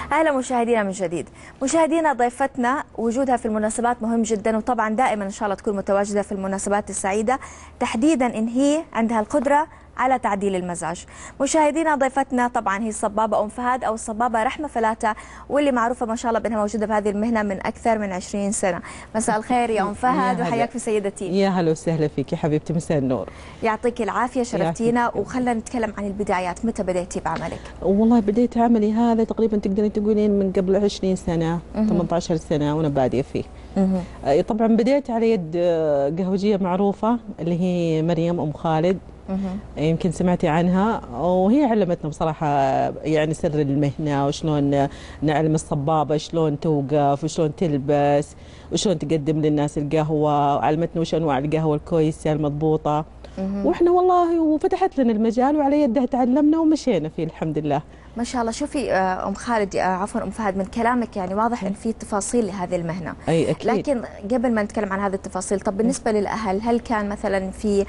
أهلا مشاهدينا من جديد. مشاهدينا، ضيفتنا وجودها في المناسبات مهم جدا، وطبعا دائما إن شاء الله تكون متواجدة في المناسبات السعيدة، تحديدا إن هي عندها القدرة على تعديل المزاج. مشاهدينا، ضيفتنا طبعا هي الصبابة أم فهد أو الصبابة رحمة فلاتة، واللي معروفة ما شاء الله بأنها موجودة بهذه المهنة من أكثر من 20 سنة. مساء الخير يا أم فهد وحياك في سيدتي. يا هلا وسهلا فيك يا حبيبتي، مساء النور. يعطيك العافية، شرفتينا. وخلنا نتكلم عن البدايات، متى بديتي بعملك؟ والله بديت عملي هذا تقريبا تقدرين تقولين من قبل 20 سنة 18 سنة وأنا بادية فيه. طبعا بديت على يد قهوجية معروفة اللي هي مريم أم خالد. يمكن سمعتي عنها، وهي علمتنا بصراحة يعني سر المهنة، وشلون نعلم الصبابة شلون توقف وشلون تلبس وشلون تقدم للناس القهوة، وعلمتنا وش أنواع القهوة الكويسة المضبوطة. واحنا والله وفتحت لنا المجال وعلى يدها تعلمنا ومشينا فيه الحمد لله. ما شاء الله. شوفي ام خالد، عفوا ام فهد، من كلامك يعني واضح ان في تفاصيل لهذه المهنه. اي اكيد. لكن قبل ما نتكلم عن هذه التفاصيل، طب بالنسبه للاهل، هل كان مثلا في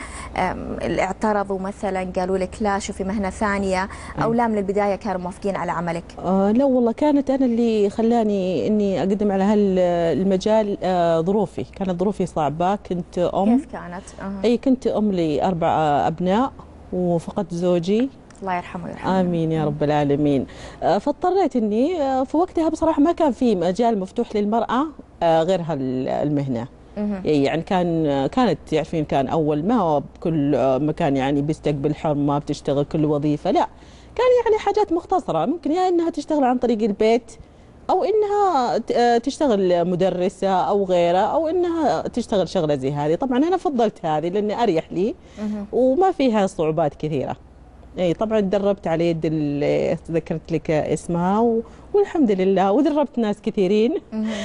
اعترضوا مثلا قالوا لك لا شوفي مهنه ثانيه، او لا من البدايه كانوا موافقين على عملك؟ لا والله، كانت انا اللي خلاني اني اقدم على هالمجال. ظروفي كانت ظروفي صعبه، كنت ام. كيف كانت؟ اي كنت ام ل4 ابناء وفقدت زوجي، الله يرحمه ويرحمه. امين يا رب العالمين. فاضطريت اني في وقتها بصراحه ما كان في مجال مفتوح للمراه غير هالمهنه. يعني كانت تعرفين كان اول ما بكل مكان يعني بيستقبل حر، ما بتشتغل كل وظيفه، لا كان يعني حاجات مختصره، ممكن يا انها تشتغل عن طريق البيت، او انها تشتغل مدرسه او غيره، او انها تشتغل شغله زي هذه. طبعا انا فضلت هذه لاني اريح لي وما فيها صعوبات كثيره. اي طبعا دربت على يد اللي ذكرت لك اسمها والحمد لله، ودربت ناس كثيرين.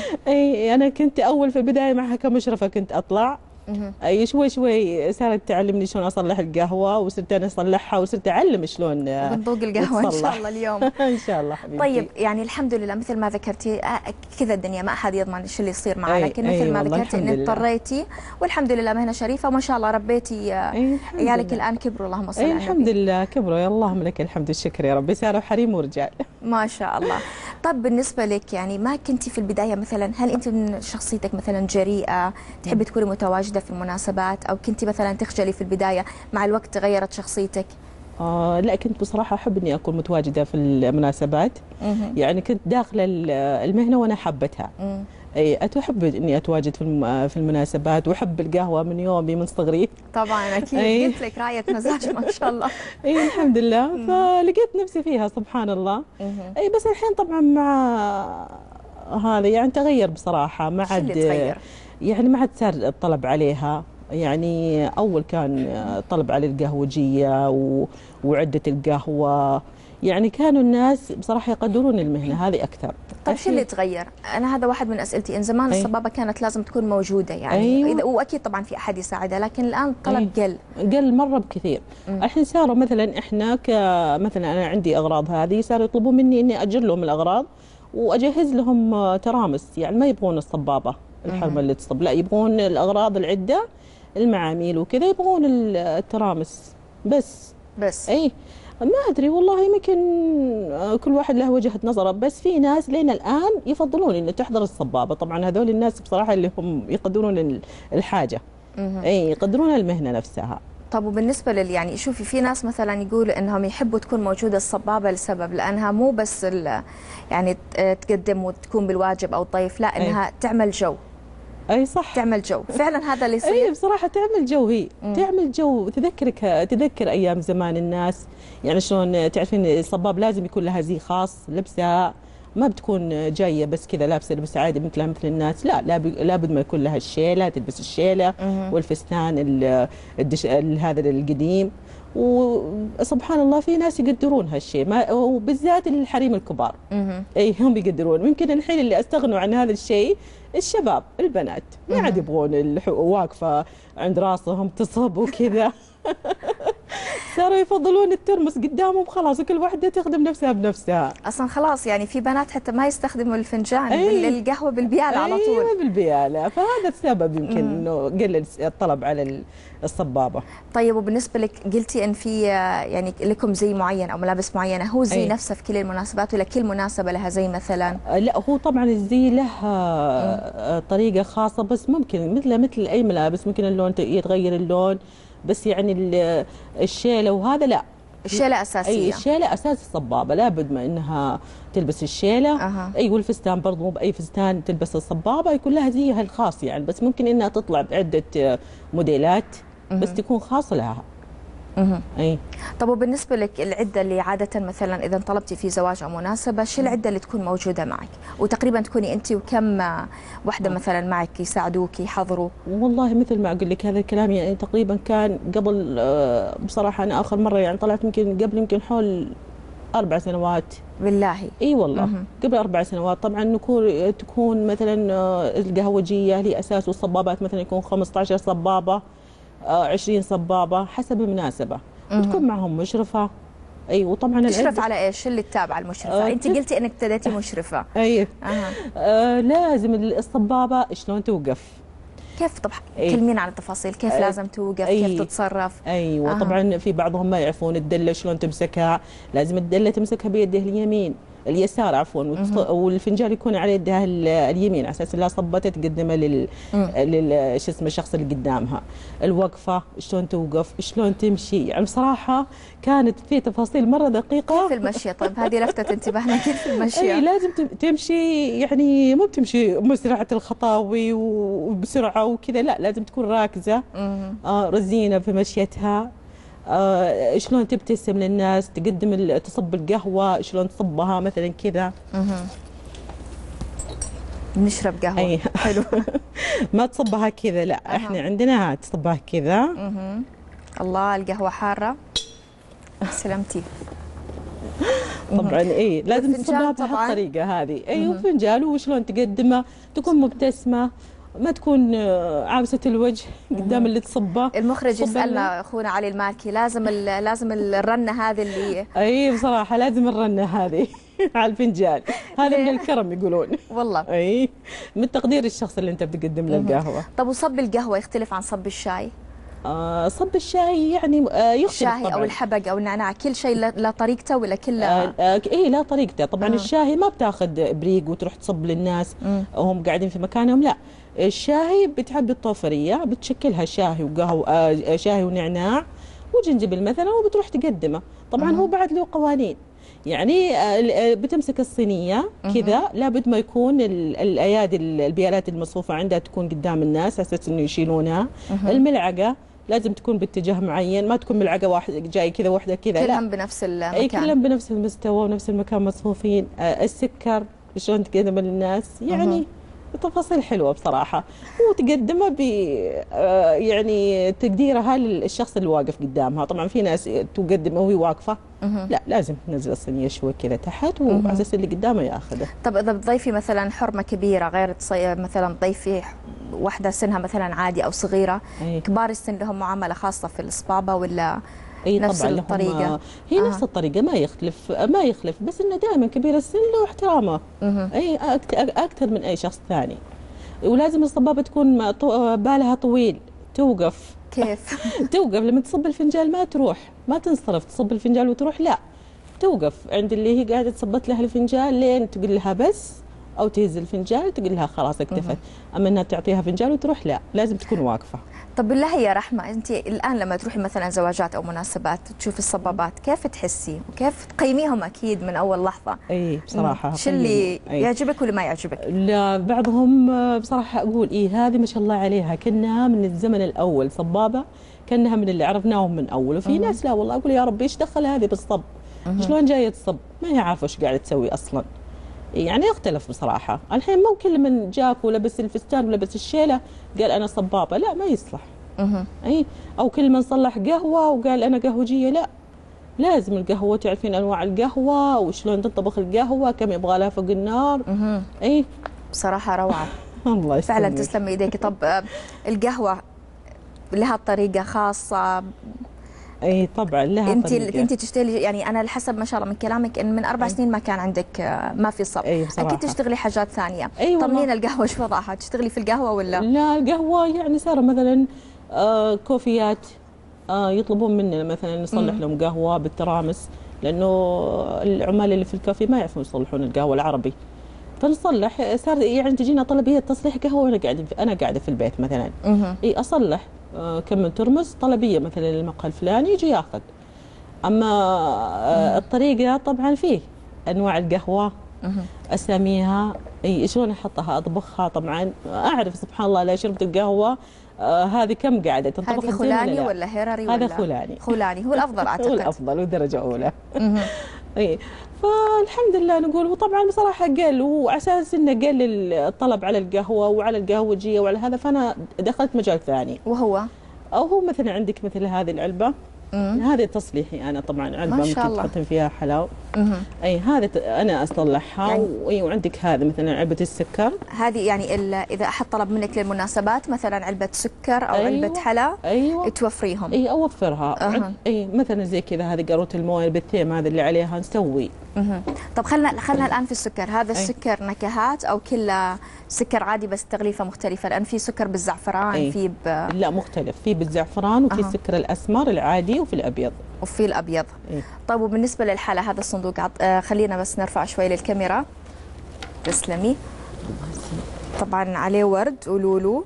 اي انا كنت اول في البدايه معها كمشرفه، كنت اطلع. اي شوي شوي صارت تعلمني شلون اصلح القهوه، وصرت انا اصلحها، وصرت اعلم شلون بنذوق القهوه ان شاء الله اليوم. ان شاء الله حبيبتي. طيب يعني الحمد لله مثل ما ذكرتي، كذا الدنيا ما احد يضمن ايش اللي يصير معنا، لكن مثل ما ذكرتي ان اضطريتي، والحمد لله مهنه شريفه وما شاء الله ربيتي عيالك الان كبروا، اللهم صل على النبي. الحمد لله كبروا، يا اللهم لك الحمد والشكر يا رب، صاروا حريم ورجال ما شاء الله. طب بالنسبه لك يعني ما كنتي في البدايه مثلا، هل انت من شخصيتك مثلا جريئه تحبي تكوني متواجده في المناسبات، او كنتي مثلا تخجلي في البدايه مع الوقت تغيرت شخصيتك؟ لا كنت بصراحة أحب إني أكون متواجدة في المناسبات. يعني كنت داخلة المهنة وأنا حبتها. أي أحب إني أتواجد في المناسبات، وأحب القهوة من يومي من صغري. طبعا أكيد. قلت لك راية مزاج ما شاء الله. أي الحمد لله. فلقيت نفسي فيها سبحان الله. أي بس الحين طبعا مع هذا يعني تغير بصراحة، ما عاد يعني ما عاد صار الطلب عليها. يعني أول كان طلب على القهوجية وعدة القهوة، يعني كانوا الناس بصراحة يقدرون المهنة هذه أكثر. طيب شو اللي تغير؟ أنا هذا واحد من أسئلتي، إن زمان الصبابة كانت لازم تكون موجودة يعني وأكيد طبعا في أحد يساعدها، لكن الآن الطلب قل مرة بكثير. الحين صاروا مثلا إحنا مثلا أنا عندي أغراض هذه، صاروا يطلبون مني إني أجر لهم الأغراض وأجهز لهم ترامس، يعني ما يبغون الصبابة الحرمة اللي تصب، لا يبغون الأغراض العدة المعاميل وكذا، يبغون الترامس بس. اي ما ادري والله، يمكن كل واحد له وجهة نظره، بس في ناس لين الان يفضلون انه تحضر الصبابه. طبعا هذول الناس بصراحه اللي هم يقدرون الحاجه، اي يقدرون المهنه نفسها. طب وبالنسبه يعني شوفي، في ناس مثلا يقولوا انهم يحبوا تكون موجوده الصبابه لسبب، لانها مو بس يعني تقدم وتكون بالواجب او الضيف، لا انها تعمل جو. اي صح، تعمل جو فعلا، هذا اللي يصير. اي بصراحه تعمل جو، هي تعمل جو، تذكر ايام زمان الناس، يعني شلون تعرفين الصباب لازم يكون لها زي خاص لبسها، ما بتكون جايه بس كذا لابسه لبس عادي مثلها مثل الناس، لا لابد ما يكون لها الشيله، تلبس الشيله والفستان هذا القديم. وسبحان الله في ناس يقدرون هالشيء، وبالذات الحريم الكبار. اي هم يقدرون. ممكن الحين اللي استغنوا عن هذا الشيء الشباب، البنات ما عاد يبغون واقفه عند راسهم تصب وكذا. صاروا يفضلون الترمس قدامهم خلاص، وكل واحدة تخدم نفسها بنفسها. اصلا خلاص يعني في بنات حتى ما يستخدموا الفنجان، القهوه بالبياله على طول. ايوه بالبياله، فهذا السبب يمكن انه قل الطلب على الصبابه. طيب وبالنسبه لك قلتي ان في يعني لكم زي معين او ملابس معينه، هو زي نفسه في كل المناسبات ولا كل مناسبه لها زي مثلا؟ لا هو طبعا الزي له طريقه خاصه، بس ممكن مثل اي ملابس ممكن اللون يتغير اللون، بس يعني الشيله وهذا لا. الشيله اساسيه. اي الشيله اساس الصبابه، لابد ما انها تلبس الشيله. اي والفستان برضه مو باي فستان تلبس الصبابه، يكون لها زيها الخاص يعني، بس ممكن انها تطلع بعده موديلات بس تكون خاصه لها. اي. طب وبالنسبه لك العده اللي عاده مثلا اذا طلبتي في زواج او مناسبه، شو العده اللي تكون موجوده معك؟ وتقريبا تكوني انت وكم وحده مثلا معك يساعدوك يحضروا؟ والله مثل ما اقول لك هذا الكلام يعني تقريبا كان قبل، بصراحه انا اخر مره يعني طلعت يمكن حول 4 سنوات. بالله؟ اي والله قبل 4 سنوات. طبعا تكون مثلا القهوجيه هي اساس، والصبابات مثلا يكون 15 صبابه 20 صبابه حسب المناسبه، وتكون معهم مشرفه. اي وطبعا تشرف على ايش اللي التابعه المشرفه؟ انت قلتي انك ابتديتي مشرفه. اي لازم الصبابه شلون توقف. كيف؟ طب كلمين عن التفاصيل، كيف لازم توقف، كيف تتصرف؟ ايوه طبعا في بعضهم ما يعرفون الدله شلون تمسكها، لازم الدله تمسكها بيده اليمين اليسار عفوا، والفنجان يكون على يدها اليمين على اساس انها صبته تقدمه شو اسمه الشخص اللي قدامها. الوقفه شلون توقف، شلون تمشي، يعني بصراحه كانت في تفاصيل مره دقيقه. كيف المشيه؟ طيب هذه لفتت انتباهنا، كيف المشيه؟ اي لازم تمشي، يعني مو بتمشي مسرعه الخطاوي وبسرعه وكذا، لا لازم تكون راكزه رزينه في مشيتها. شلون تبتسم للناس، تصب القهوه شلون تصبها مثلا كذا. نشرب قهوه حلو. ما تصبها كذا لا، احنا عندنا تصبها كذا. الله القهوه حاره. سلامتي. طبعا اي لازم تصبها بهالطريقه هذه. اي وفنجان وشلون تقدمه، تكون مبتسمه، ما تكون عابسه الوجه قدام اللي تصبه. المخرج يسالنا اخونا علي المالكي، لازم الرنه هذه اللي اي بصراحه لازم الرنه هذه على الفنجان، هذا من الكرم يقولون والله. اي من تقدير الشخص اللي انت بتقدم له القهوه. طب وصب القهوه يختلف عن صب الشاي؟ صب الشاي يعني يختلف الشاي طبعا، او الحبق او النعناع كل شيء لا طريقته ولا كل اي لا طريقته طبعا. الشاي ما بتاخذ بريق وتروح تصب للناس وهم قاعدين في مكانهم، لا الشاي بتعبي الطوفريه بتشكلها شاي وقهوه شاي ونعناع وجنجبل مثلا وبتروح تقدمه. طبعا هو بعد له قوانين، يعني بتمسك الصينيه كذا لابد ما يكون الايادي البيالات المصفوفه عندها تكون قدام الناس اساس انه يشيلونها. الملعقه لازم تكون باتجاه معين، ما تكون ملعقه واحده جاي كذا واحده كذا، كلهم بنفس المكان. اي كلهم بنفس المستوى ونفس المكان مصفوفين. السكر شلون تقدم للناس، يعني تفاصيل حلوه بصراحه، وتقدمها ب يعني تقديرها للشخص اللي واقف قدامها. طبعا في ناس تقدمه وهي واقفه، لا لازم تنزل الصينيه شوي كذا تحت وعلى اساس اللي قدامه ياخذه. طب اذا بتضيفي مثلا حرمه كبيره غير مثلا تضيفي واحده سنها مثلا عادي او صغيره، كبار السن لهم معامله خاصه في الصبابه ولا اي نفس طبعا الطريقه؟ هي نفس الطريقه ما يخلف بس انه دائما كبير السن له احترامه اي اكثر من اي شخص ثاني. ولازم الصبابه تكون بالها طويل، توقف. كيف؟ توقف لما تصب الفنجان، ما تروح ما تنصرف تصب الفنجان وتروح، لا توقف عند اللي هي قاعده تصبت لها الفنجان لين تقول لها بس، او تهز الفنجان تقول لها خلاص اكتفت. اما انها تعطيها فنجان وتروح لا، لازم تكون واقفه. طب بالله يا رحمه، انت الان لما تروحي مثلا زواجات او مناسبات تشوفي الصبابات كيف تحسي وكيف تقيميهم؟ اكيد من اول لحظه. اي بصراحه شو اللي يعجبك واللي ما يعجبك؟ لا بعضهم بصراحه اقول هذه ما شاء الله عليها كانها من الزمن الاول صبابه، كانها من اللي عرفناهم من اول. وفي ناس لا والله اقول يا ربي ايش دخل هذه بالصب؟ شلون جايه تصب؟ ما هي عارفه ايش قاعده تسوي اصلا. يعني يختلف بصراحه. الحين مو كل من جاك ولبس الفستان ولبس الشيله قال انا صبابه، لا ما يصلح. اي او كل من صلح قهوه وقال انا قهوجيه، لا لازم القهوه تعرفين انواع القهوه وشلون تنطبخ القهوه، كم يبغى لها فوق النار. اي بصراحه روعه. الله يسلمك. فعلا تسلم ايديك. طب القهوه لها طريقه خاصه اي طبعا لها طريقة. انت تشتغلي، يعني انا الحسب ما شاء الله من كلامك ان من 4 سنين ما كان عندك ما في صب. اي بصراحة. اكيد تشتغلي حاجات ثانيه. والله. القهوه شو وضعها؟ تشتغلي في القهوه ولا؟ لا القهوة يعني صار مثلا كوفيات يطلبون مننا مثلا نصلح لهم قهوة بالترامس، لأنه العمال اللي في الكافي ما يعرفون يصلحون القهوة العربي، فنصلح. صار يعني تجينا طلبية تصليح قهوة وأنا قاعدة في البيت مثلا. اي أصلح كم من ترمس طلبية مثلا للمقهى الفلاني يجي ياخذ. أما الطريقة طبعا فيه أنواع القهوة أساميها، اي شلون احطها اطبخها. طبعا اعرف سبحان الله لا شربت القهوه هذه كم قاعده تنطبخ. هذه خولاني ولا هيرري هذا ولا؟ خولاني. خولاني هو الافضل اعتقد. هو الافضل ودرجه اولى. اي فالحمد لله نقول. وطبعا بصراحه قل، وعلى اساس انه قل الطلب على القهوه وعلى القهوجيه وعلى هذا، فانا دخلت مجال ثاني. وهو او هو مثلا عندك مثل هذه العلبه، هذه تصليحي انا طبعا، علبه ممكن تحطين فيها حلاوه. اي هذا انا اصلحها يعني. وعندك هذا مثلا علبه السكر، هذه يعني اذا احد طلب منك للمناسبات مثلا علبه سكر او علبه حلا توفريهم. اي اوفرها. اي مثلا زي كذا هذه قاروره المويه بالثيم هذه اللي عليها نسوي. طب خلنا الان في السكر. هذا السكر نكهات او كله سكر عادي بس تغليفه مختلفه؟ لان في سكر بالزعفران في لا مختلف، في بالزعفران وفي السكر الاسمر العادي وفي الابيض. وفي الابيض. طيب وبالنسبه للحلا هذا الصندوق خلينا بس نرفع شوي للكاميرا. تسلمي. طبعا عليه ورد ولولو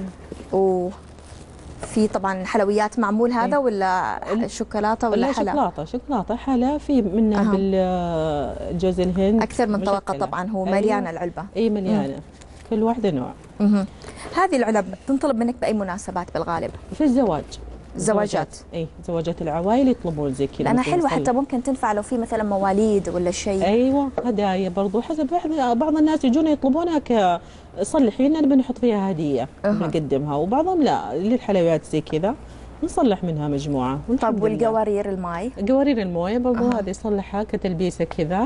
وفي طبعا حلويات معمول هذا ولا شوكولاته ولا حلا؟ شوكولاته حلا. في منه بالجوز الهند اكثر من طبقه طبعا. هو مليانه العلبه. اي مليانه. كل واحده نوع. هذه العلب تنطلب منك باي مناسبات بالغالب؟ في الزواج. زواجات. اي زواجات العوائل يطلبون زي كذا. لانها حلوه حتى ممكن تنفع لو في مثلا مواليد ولا شيء. ايوه هدايا برضو حسب. بعض الناس يجون يطلبونها صلحي لنا نبي نحط فيها هديه نقدمها، وبعضهم لا للحلويات زي كذا نصلح منها مجموعه. طب والقوارير الماي؟ قوارير المويه برضو هذه يصلحها كتلبيسه كذا.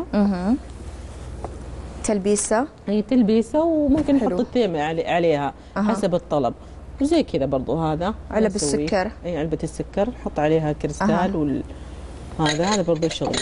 تلبيسه. اي تلبيسه، وممكن نحط الثيمه عليها حسب الطلب. وزي كذا برضو هذا علبة السكر. اي علبة السكر نحط عليها كريستال هذا برضو شغل.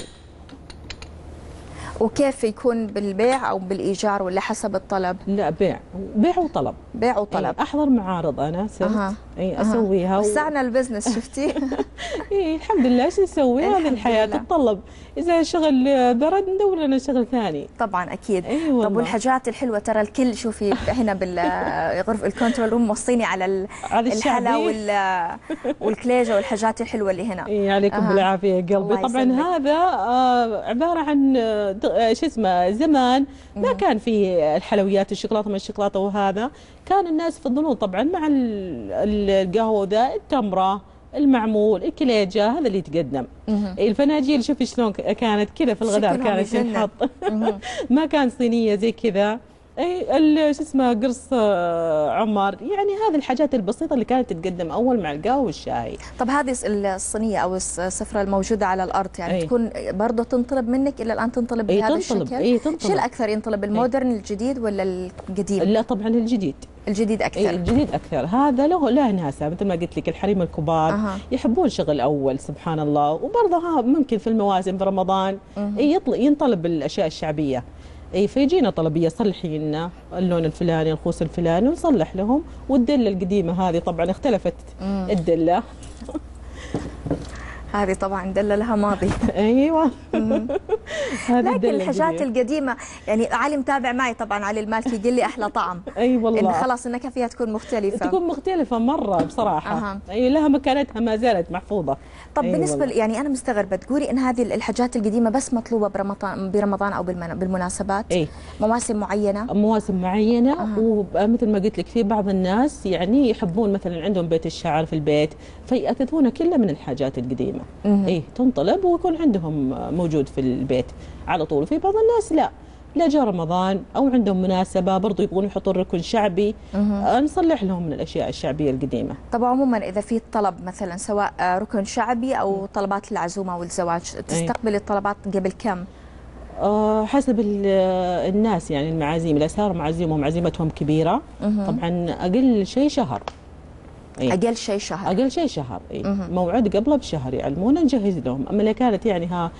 وكيف يكون بالبيع او بالايجار ولا حسب الطلب؟ لا بيع وطلب. بيع وطلب. احضر معارض انا صرت اسويها. وسعنا البزنس شفتي. اي الحمد لله. ايش نسوي؟ هذه الحياه تتطلب. اذا شغل برد ندور لنا شغل ثاني. طبعا اكيد. طب والحاجات الحلوه ترى الكل شوفي هنا بالغرفه الكنترول روم موصيني على الحلا والكليجه والحاجات الحلوه اللي هنا. اي عليكم بالعافيه قلبي. طبعا هذا عباره عن شو اسمه زمان ما كان في الحلويات الشوكولاته ما الشوكولاته، وهذا كان الناس يفضلون طبعا مع القهوه ذا التمره المعمول الكليجه هذا اللي يتقدم. الفناجيل شوفي شلون كانت كذا في الغداء كانت تنحط. ما كان صينيه زي كذا. اي شو اسمه قرص عمر. يعني هذه الحاجات البسيطه اللي كانت تتقدم اول مع القهوه والشاي. طب هذه الصينيه او السفره الموجوده على الارض يعني تكون برضه تنطلب منك الى الان تنطلب بهذا الشكل؟ تنطلب. شو الاكثر ينطلب المودرن الجديد ولا القديم؟ لا طبعا الجديد. الجديد اكثر. الجديد اكثر. هذا له ناسه مثل ما قلت لك الحريم الكبار يحبون شغل اول سبحان الله. وبرضه ممكن في المواسم في رمضان ينطلب الاشياء الشعبيه. فيجينا طلبيه صلحي لنا اللون الفلاني الخوص الفلاني ونصلح لهم. والدله القديمه هذه طبعا اختلفت الدله. هذه طبعا دله لها ماضي. ايوه. لكن الحاجات القديمه يعني علي متابع معي طبعا. علي المالكي قال لي احلى طعم. اي والله. إن خلاص النكهه فيها تكون مختلفه. تكون مختلفه مره بصراحه. لها مكانتها ما زالت محفوظه. طب بالنسبه يعني انا مستغربه تقولي ان هذه الحاجات القديمه بس مطلوبه برمضان او بالمناسبات؟ مواسم معينه. مواسم معينه. ومثل ما قلت لك في بعض الناس يعني يحبون مثلا عندهم بيت الشعر في البيت فيأكدونه كله من الحاجات القديمه. تنطلب ويكون عندهم موجود في البيت على طول. وفي بعض الناس لا جاء رمضان او عندهم مناسبه برضو يبغون يحطون ركن شعبي نصلح لهم من الاشياء الشعبيه القديمه. طب عموما اذا في طلب مثلا سواء ركن شعبي او طلبات العزومه والزواج تستقبل الطلبات قبل كم؟ حسب الناس يعني المعازيم. اذا صار معازيمهم عزيمتهم كبيره طبعا اقل شيء شهر. أي. اقل شيء شهر. اقل شيء شهر. اي موعد قبله بشهر يعلمونا نجهز لهم. اما اللي كانت يعني ها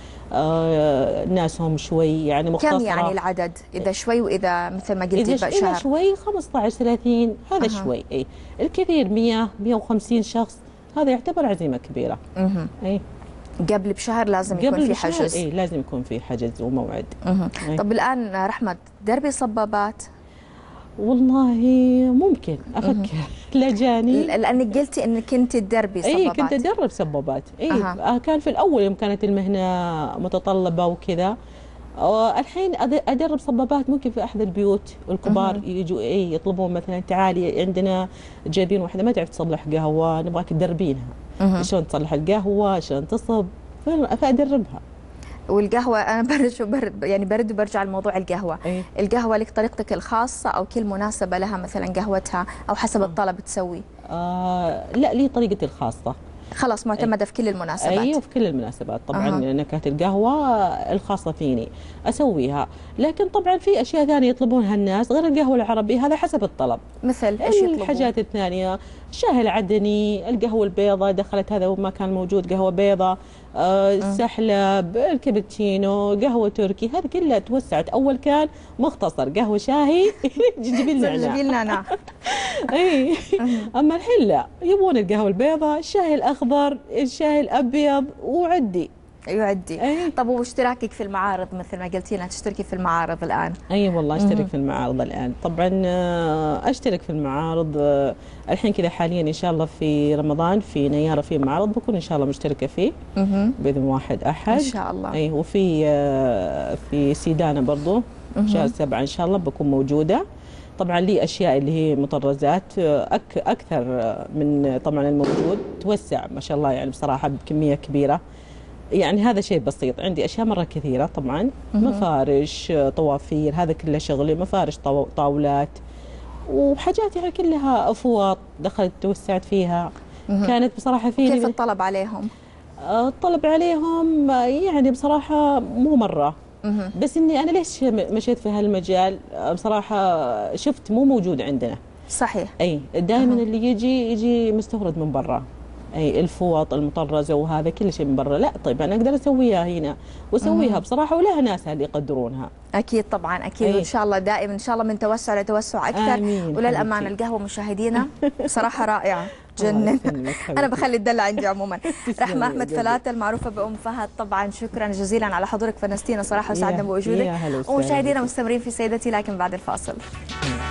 ناسهم شوي يعني مختصره. كم يعني العدد اذا شوي واذا مثل ما قلتي إذا شهر؟ شوي 15 30 هذا شوي. اي الكثير 100 150 شخص هذا يعتبر عزيمه كبيره. اي قبل بشهر لازم يكون في حجز. اي لازم يكون في حجز وموعد. طب الان رحمه دربي صبابات؟ والله ممكن افكر لجاني لانك قلتي انك كنت تدربي صبابات. اي كنت ادرب صبابات. اي كان في الاول يوم كانت المهنه متطلبه وكذا. الحين ادرب صبابات ممكن في احد البيوت الكبار يجوا يطلبون مثلا تعالي عندنا جايبين واحده ما تعرف تصلح قهوه نبغاك تدربينها شلون تصلح القهوه شلون تصب فادربها. والقهوه انا برد وبرجع لموضوع القهوه. القهوه لك طريقتك الخاصه او كل مناسبه لها مثلا قهوتها او حسب الطلب تسوي؟ لا لي طريقتي الخاصه. خلاص معتمده في كل المناسبات. ايوه في كل المناسبات طبعا. نكهه القهوه الخاصه فيني اسويها. لكن طبعا في اشياء ثانيه يطلبونها الناس غير القهوه العربي هذا حسب الطلب. مثل ايش يطلبون؟ الحاجات الثانيه الشاي العدني القهوه البيضاء دخلت هذا وما كان موجود قهوه بيضاء السحلب الكابتشينو قهوه تركي هذه كلها توسعت. اول كان مختصر قهوه شاهي جنجبيل نعناع. اي اما الحين لا يبون القهوه البيضاء الشاي الاخضر الشاي الابيض وعدي يعدي. طب واشتراكك في المعارض مثل ما قلتي لنا تشتركي في المعارض الان؟ اي والله اشترك في المعارض الان. طبعا اشترك في المعارض الحين كذا حاليا ان شاء الله في رمضان في نيارة في معرض بكون ان شاء الله مشتركه فيه باذن 1 أحد ان شاء الله. اي وفي في سيدانا برضو شهر 7 ان شاء الله بكون موجوده. طبعا لي اشياء اللي هي مطرزات اكثر من طبعا الموجود توسع ما شاء الله يعني بصراحه بكميه كبيره. يعني هذا شيء بسيط عندي اشياء مره كثيره طبعا مفارش طوافير هذا كله شغلي مفارش طاولات وحاجات يعني كلها افواط دخلت توسعت فيها. كانت بصراحه في كيف الطلب عليهم؟ الطلب عليهم يعني بصراحه مو مره. بس اني انا ليش مشيت في هالمجال بصراحه شفت مو موجود عندنا. صحيح. اي دائما اللي يجي مستورد من برا. اي الفوط المطرزه وهذا كل شيء من برا. لا طيب انا اقدر اسويها هنا واسويها بصراحه ولها ناسها اللي يقدرونها. اكيد طبعا اكيد. وان شاء الله دائما ان شاء الله من توسع لتوسع اكثر. وللامانه القهوه مشاهدينا بصراحه رائعه جنن. انا بخلي الدلع عندي عموما. رحمه احمد فلاتة المعروفه بام فهد طبعا شكرا جزيلا على حضورك فنستينا صراحه وسعدنا بوجودك. ومشاهدينا مستمرين في سيدتي لكن بعد الفاصل.